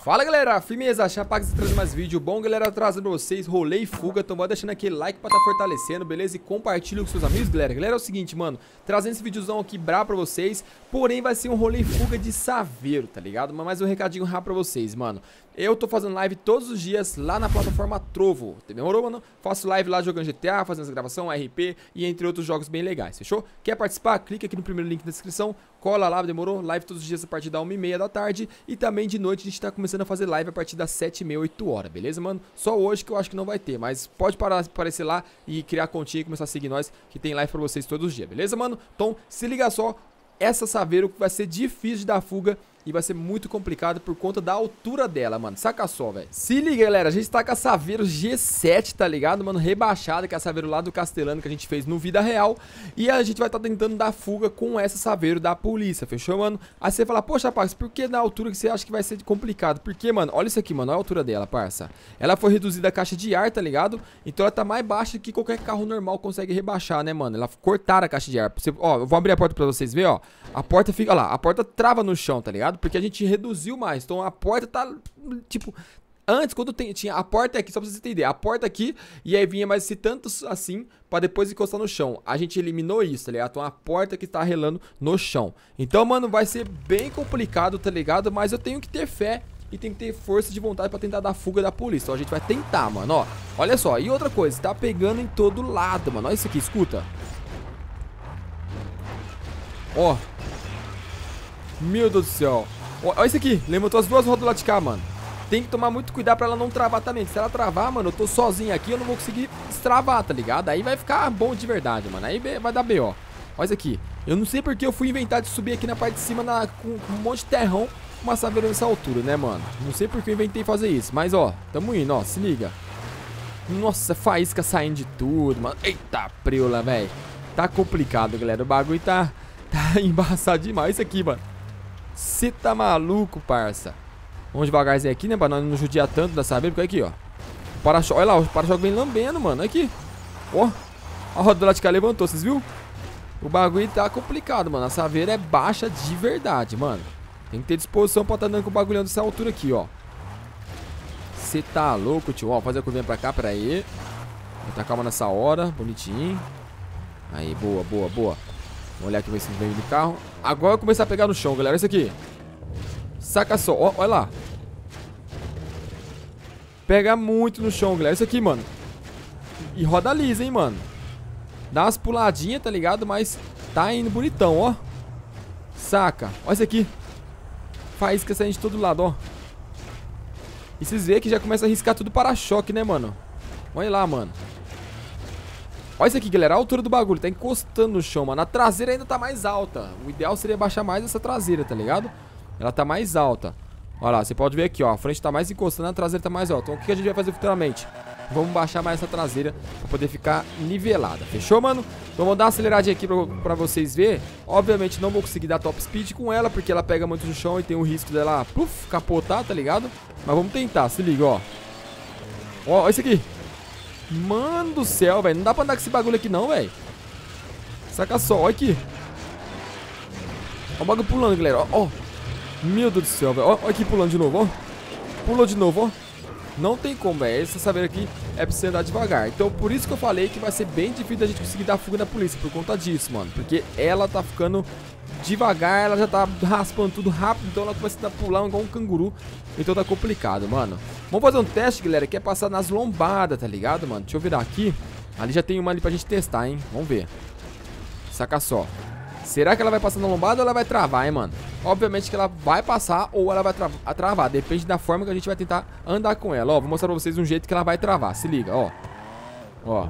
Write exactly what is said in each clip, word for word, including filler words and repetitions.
Fala galera, firmeza, Chapax trazendo mais vídeo. Bom galera, trazendo pra vocês rolê e fuga. Então bora deixando aquele like pra tá fortalecendo, beleza? E compartilha com seus amigos, galera. Galera, é o seguinte, mano, trazendo esse videozão aqui brabo pra vocês. Porém vai ser um rolê e fuga de Saveiro, tá ligado? Mas mais um recadinho rápido pra vocês, mano. Eu tô fazendo live todos os dias lá na plataforma Trovo. Demorou, mano? Faço live lá jogando G T A, fazendo as gravação, R P e entre outros jogos bem legais, fechou? Quer participar? Clica aqui no primeiro link na descrição. Cola lá, demorou? Live todos os dias a partir da uma e meia da tarde. E também de noite a gente tá começando a fazer live a partir das sete e meia, oito horas, beleza, mano? Só hoje que eu acho que não vai ter, mas pode parar, aparecer lá e criar continha e começar a seguir nós, que tem live pra vocês todos os dias, beleza, mano? Então, se liga só, essa Saveiro vai ser difícil de dar fuga e vai ser muito complicado por conta da altura dela, mano. Saca só, velho. Se liga, galera. A gente tá com a Saveiro G sete, tá ligado, mano? Rebaixada, que é a Saveiro lá do Castelano que a gente fez no Vida Real. E a gente vai estar tá tentando dar fuga com essa Saveiro da polícia, fechou, mano? Aí você fala, poxa, parça, por que na altura que você acha que vai ser complicado? Porque, mano, olha isso aqui, mano. Olha a altura dela, parça. Ela foi reduzida a caixa de ar, tá ligado? Então ela tá mais baixa que qualquer carro normal consegue rebaixar, né, mano? Ela cortaram a caixa de ar. Você, ó, eu vou abrir a porta pra vocês verem, ó. A porta fica, ó lá, a porta trava no chão, tá ligado? Porque a gente reduziu mais, então a porta tá, tipo, antes quando tem, tinha a porta aqui, só pra vocês entenderem, a porta aqui, e aí vinha mais esse tanto assim, pra depois encostar no chão. A gente eliminou isso, tá ligado? Então a porta que tá relando no chão. Então, mano, vai ser bem complicado, tá ligado? Mas eu tenho que ter fé e tem que ter força de vontade pra tentar dar fuga da polícia. Então a gente vai tentar, mano, ó. Olha só, e outra coisa, tá pegando em todo lado, mano. Olha isso aqui, escuta. Ó. Meu Deus do céu. Olha isso aqui, levantou as duas rodas do lado de cá, mano. Tem que tomar muito cuidado pra ela não travar também. Se ela travar, mano, eu tô sozinho aqui, eu não vou conseguir destravar, tá ligado? Aí vai ficar bom de verdade, mano. Aí vai dar B O. Olha isso aqui. Eu não sei porque eu fui inventar de subir aqui na parte de cima na, com, com um monte de terrão, uma Saveiro nessa altura, né, mano? Não sei porque eu inventei fazer isso. Mas, ó, tamo indo, ó, se liga. Nossa, faísca saindo de tudo, mano. Eita, preula, velho. Tá complicado, galera. O bagulho tá, tá embaçado demais isso aqui, mano. Você tá maluco, parça. Vamos devagarzinho aqui, né? Pra não judiar tanto da Saveiro. Porque aqui, ó. O para-choque, olha lá, o para-choque vem lambendo, mano. Aqui. Ó. A roda do lado de cá levantou, vocês viu? O bagulho tá complicado, mano. A Saveiro é baixa de verdade, mano. Tem que ter disposição pra tá andando com o bagulhão dessa altura aqui, ó. Você tá louco, tio. Ó, fazer a curvinha pra cá, pera aí. Vou tá calma nessa hora. Bonitinho. Aí, boa, boa, boa. Vamos olhar aqui, ver se vem do carro. Agora eu vou começar a pegar no chão, galera. Isso aqui. Saca só. Ó, olha lá. Pega muito no chão, galera. Isso aqui, mano. E roda lisa, hein, mano. Dá umas puladinhas, tá ligado? Mas tá indo bonitão, ó. Saca. Olha isso aqui. Faísca saindo de todo lado, ó. E vocês veem que já começa a riscar tudo para-choque, né, mano? Olha lá, mano. Olha isso aqui, galera, a altura do bagulho, tá encostando no chão, mano. A traseira ainda tá mais alta. O ideal seria baixar mais essa traseira, tá ligado? Ela tá mais alta. Olha lá, você pode ver aqui, ó. A frente tá mais encostando, a traseira tá mais alta. Então o que a gente vai fazer futuramente? Vamos baixar mais essa traseira pra poder ficar nivelada. Fechou, mano? Então vamos dar uma aceleradinha aqui pra, pra vocês verem. Obviamente não vou conseguir dar top speed com ela, porque ela pega muito no chão e tem o risco dela, puf, capotar, tá ligado? Mas vamos tentar, se liga, ó. Ó, olha isso aqui. Mano do céu, velho. Não dá pra andar com esse bagulho aqui não, velho. Saca só, olha aqui. Ó o bagulho pulando, galera. Ó, ó. Meu Deus do céu, velho. Ó, ó aqui pulando de novo, ó. Pulou de novo, ó. Não tem como, velho. Essa Saveiro aqui é pra você andar devagar. Então por isso que eu falei que vai ser bem difícil da gente conseguir dar fuga da polícia. Por conta disso, mano. Porque ela tá ficando devagar, ela já tá raspando tudo rápido. Então ela começa a pular igual um canguru. Então tá complicado, mano. Vamos fazer um teste, galera, que é passar nas lombadas, tá ligado, mano? Deixa eu virar aqui. Ali já tem uma ali pra gente testar, hein? Vamos ver. Saca só. Será que ela vai passar na lombada ou ela vai travar, hein, mano? Obviamente que ela vai passar ou ela vai tra travar. Depende da forma que a gente vai tentar andar com ela. Ó, vou mostrar pra vocês um jeito que ela vai travar. Se liga, ó. Ó.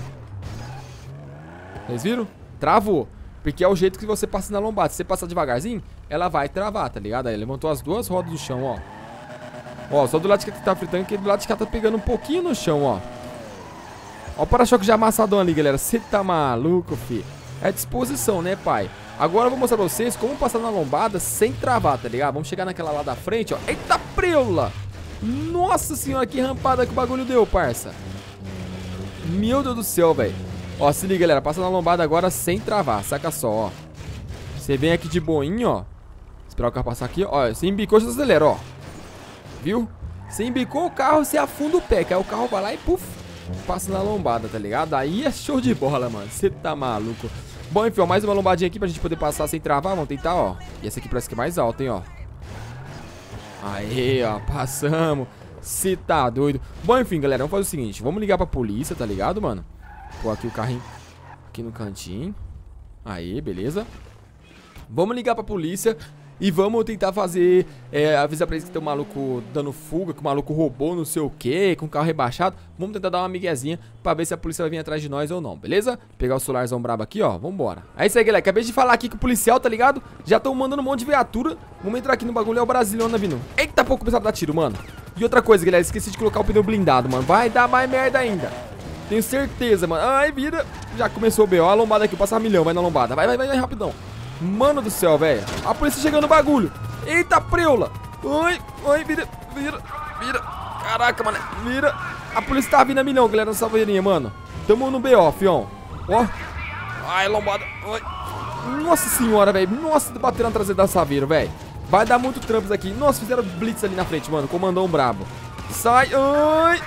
Vocês viram? Travou. Porque é o jeito que você passa na lombada. Se você passar devagarzinho, ela vai travar, tá ligado? Aí levantou as duas rodas do chão, ó. Ó, só do lado de cá que tá fritando, que do lado de cá tá pegando um pouquinho no chão, ó. Ó o para-choque já amassadão ali, galera. Você tá maluco, fi? É disposição, né, pai? Agora eu vou mostrar pra vocês como passar na lombada sem travar, tá ligado? Vamos chegar naquela lá da frente, ó. Eita, preula! Nossa senhora, que rampada que o bagulho deu, parça. Meu Deus do céu, velho. Ó, se liga, galera. Passa na lombada agora sem travar. Saca só, ó. Você vem aqui de boinha, ó. Esperar o carro passar aqui, ó. Você embicou, você acelera, ó. Viu? Você embicou o carro, você afunda o pé. Que aí o carro vai lá e puf, passa na lombada, tá ligado? Aí é show de bola, mano. Você tá maluco. Bom, enfim, ó, mais uma lombadinha aqui pra gente poder passar sem travar. Vamos tentar, ó. E essa aqui parece que é mais alta, hein, ó. Aí, ó, passamos. Você tá doido. Bom, enfim, galera, vamos fazer o seguinte. Vamos ligar pra polícia, tá ligado, mano? Pô, aqui o carrinho aqui no cantinho. Aí, beleza. Vamos ligar pra polícia e vamos tentar fazer, é, avisar pra eles que tem um maluco dando fuga, que o maluco roubou não sei o que, com o carro rebaixado. Vamos tentar dar uma miguezinha pra ver se a polícia vai vir atrás de nós ou não, beleza? Pegar o celularzão brabo aqui, ó, vambora. É isso aí, galera, acabei de falar aqui com o policial, tá ligado? Já estão mandando um monte de viatura. Vamos entrar aqui no bagulho, é o Brasilona vindo. Eita, pouco começaram a dar tiro, mano. E outra coisa, galera, esqueci de colocar o pneu blindado, mano. Vai dar mais merda ainda. Tenho certeza, mano. Ai, vira. Já começou o B O, a lombada aqui, passar milhão, vai na lombada. Vai, vai, vai, vai, rapidão. Mano do céu, velho. A polícia chegando no bagulho. Eita, preula. Ai, ai, vira, vira, vira. Caraca, mano, vira. A polícia tá vindo a milhão, galera, na saveirinha, mano. Tamo no B O, fião. Ó. Ai, lombada. Ai. Nossa senhora, velho. Nossa, bateram na traseira da saveira, velho. Vai dar muito trampos aqui. Nossa, fizeram blitz ali na frente, mano. Comandão brabo. Sai. Ai.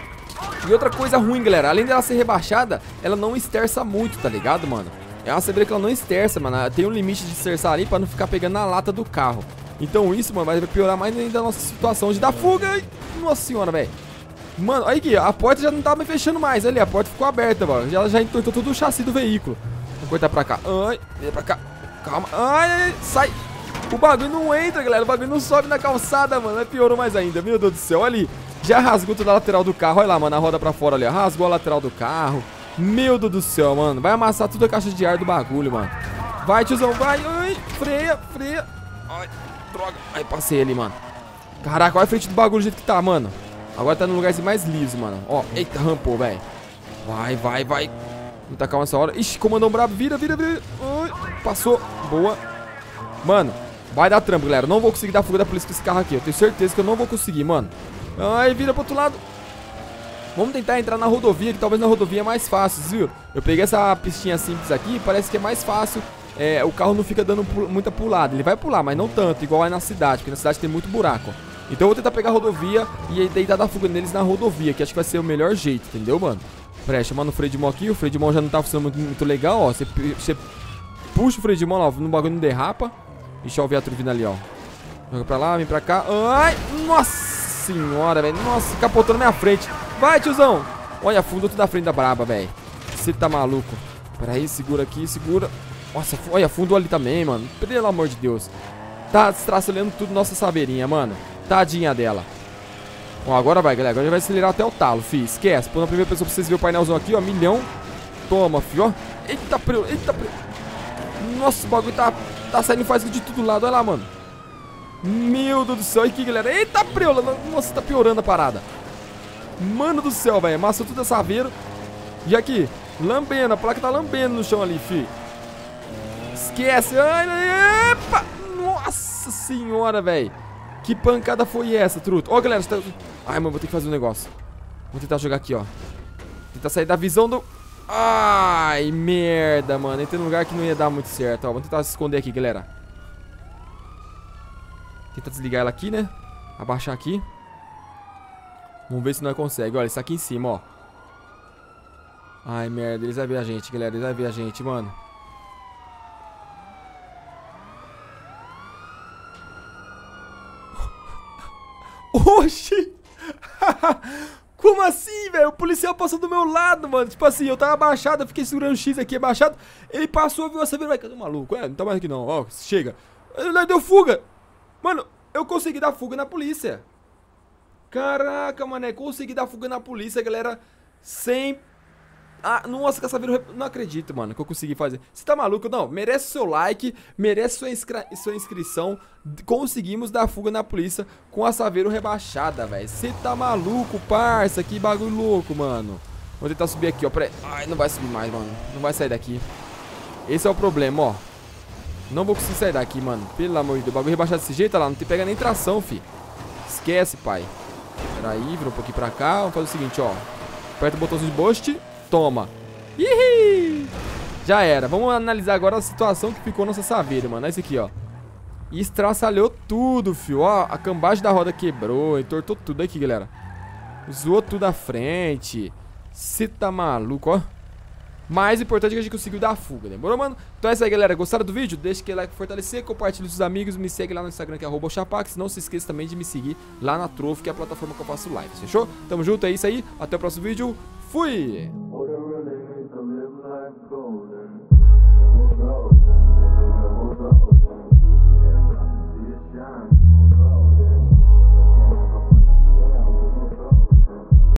E outra coisa ruim, galera. Além dela ser rebaixada, ela não esterça muito, tá ligado, mano? É uma saveira que ela não esterça, mano. Tem um limite de esterçar ali pra não ficar pegando na lata do carro. Então isso, mano, vai piorar mais ainda a nossa situação de dar fuga. Ai. Nossa senhora, velho. Mano, olha aqui. A porta já não tava fechando mais. Ali, a porta ficou aberta, mano. Ela já entortou todo o chassi do veículo. Vou cortar pra cá. Ai. Vem pra cá. Calma. Ai, ai, sai. O bagulho não entra, galera. O bagulho não sobe na calçada, mano. Piorou mais ainda. Meu Deus do céu. Olha ali. Já rasgou toda a lateral do carro. Olha lá, mano. A roda pra fora ali, ó. Rasgou a lateral do carro. Meu Deus do céu, mano. Vai amassar toda a caixa de ar do bagulho, mano. Vai, tiozão. Vai. Ai. Freia, freia. Ai, droga. Ai, passei ali, mano. Caraca, olha a frente do bagulho do jeito que tá, mano. Agora tá no lugar mais liso, mano. Ó, eita, rampou, velho. Vai, vai, vai. Muita calma essa hora. Ixi, comandão brabo. Vira, vira, vira. Ai, passou. Boa. Mano, vai dar trampo, galera. Não vou conseguir dar fuga da polícia com esse carro aqui. Eu tenho certeza que eu não vou conseguir, mano. Ai, vira pro outro lado. Vamos tentar entrar na rodovia, que talvez na rodovia é mais fácil, viu? Eu peguei essa pistinha simples aqui, parece que é mais fácil. É, o carro não fica dando pu muita pulada. Ele vai pular, mas não tanto, igual é na cidade, porque na cidade tem muito buraco. Então eu vou tentar pegar a rodovia e tentar dar fuga neles na rodovia, que acho que vai ser o melhor jeito, entendeu, mano? Pera aí, chamando o freio de mão aqui. O freio de mão já não tá funcionando muito, muito legal, ó. Você, você puxa o freio de mão lá, no bagulho não derrapa. Ixi, ó, o viatura vindo ali, ó. Joga pra lá, vem pra cá. Ai, nossa senhora, velho. Nossa, capotou na minha frente. Vai, tiozão. Olha, afundou tudo na frente da braba, velho. Você tá maluco. Pera aí, segura aqui, segura. Nossa, olha, afundou ali também, mano. Pelo amor de Deus. Tá estraçalhando tudo nossa saveirinha, mano. Tadinha dela. Ó, agora vai, galera. Agora já vai acelerar até o talo, fi. Esquece. Pô, na primeira pessoa pra vocês verem o painelzão aqui, ó. Milhão. Toma, fi, ó. Eita, preu, eita, preu. Nossa, o bagulho tá, tá saindo faz de todo lado. Olha lá, mano. Meu Deus do céu. Olha aqui, galera. Eita, preula. Nossa, tá piorando a parada. Mano do céu, velho. Amassou tudo a saveiro. E aqui, lambendo. A placa tá lambendo no chão ali, fi. Esquece. Ai, ai, epa. Nossa senhora, velho. Que pancada foi essa, truto? Ó, galera. Tá... Ai, mano, vou ter que fazer um negócio. Vou tentar jogar aqui, ó. Tentar sair da visão do... Ai, merda, mano. Entrei num lugar que não ia dar muito certo, ó. Vamos tentar se esconder aqui, galera. Tentar desligar ela aqui, né? Abaixar aqui. Vamos ver se nós conseguimos. Olha, isso aqui em cima, ó. Ai, merda. Eles vão ver a gente, galera. Eles vão ver a gente, mano. Oxi! Como assim, velho? O policial passou do meu lado, mano. Tipo assim, eu tava abaixado, eu fiquei segurando o X aqui abaixado. Ele passou, viu essa vez, vai, cadê o maluco? É, não tá mais aqui não, ó, chega. Ele deu fuga. Mano, eu consegui dar fuga na polícia. Caraca, mané, consegui dar fuga na polícia, galera. Sem... Ah, nossa, Cassaveiro, não acredito, mano, que eu consegui fazer. Você tá maluco? Não, merece seu like, merece sua, inscri... sua inscrição. Conseguimos dar fuga na polícia com a Saveiro rebaixada, velho. Você tá maluco, parça? Que bagulho louco, mano. Vou tentar subir aqui, ó. Pera aí. Ai, não vai subir mais, mano. Não vai sair daqui. Esse é o problema, ó. Não vou conseguir sair daqui, mano. Pelo amor de Deus, o bagulho rebaixado desse jeito, olha lá. Não tem pega nem tração, fi. Esquece, pai. Pera aí, vira um pouquinho pra cá. Vamos fazer o seguinte, ó. Aperta o botãozinho de boost. Toma. Ih! Já era. Vamos analisar agora a situação que ficou nossa Saveiro, mano. Esse aqui, ó. E estraçalhou tudo, fio. Ó, a cambagem da roda quebrou, entortou tudo aqui, galera. Zoou tudo à frente. Cê tá maluco, ó. Mais importante é que a gente conseguiu dar a fuga, demorou, mano? Então é isso aí, galera. Gostaram do vídeo? Deixa aquele like pra fortalecer, compartilha com seus amigos, me segue lá no Instagram que é arroba chapax. Não se esqueça também de me seguir lá na Trovo, que é a plataforma que eu faço live, fechou? Tamo junto, é isso aí. Até o próximo vídeo. Fui!